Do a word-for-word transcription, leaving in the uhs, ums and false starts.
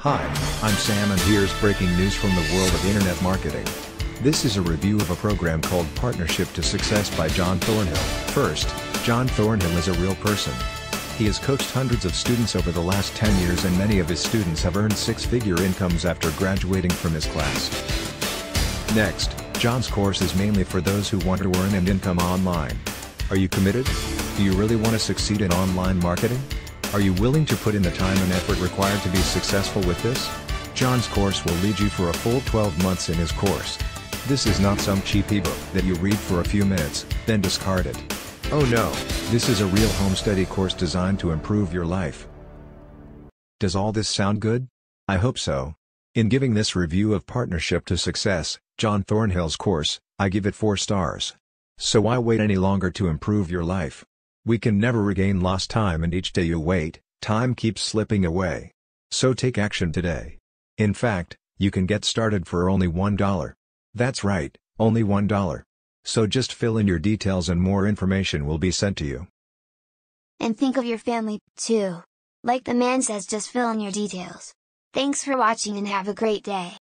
Hi, I'm Sam and here's breaking news from the world of internet marketing. This is a review of a program called Partnership to Success by John Thornhill. First, John Thornhill is a real person. He has coached hundreds of students over the last ten years and many of his students have earned six-figure incomes after graduating from his class. Next, John's course is mainly for those who want to earn an income online. Are you committed? Do you really want to succeed in online marketing? Are you willing to put in the time and effort required to be successful with this? John's course will lead you for a full twelve months in his course. This is not some cheap ebook that you read for a few minutes, then discard it. Oh no, this is a real home study course designed to improve your life. Does all this sound good? I hope so. In giving this review of Partnership to Success, John Thornhill's course, I give it four stars. So why wait any longer to improve your life? We can never regain lost time, and each day you wait, time keeps slipping away. So take action today. In fact, you can get started for only one dollar. That's right, only one dollar. So just fill in your details and more information will be sent to you. And think of your family, too. Like the man says, just fill in your details. Thanks for watching and have a great day.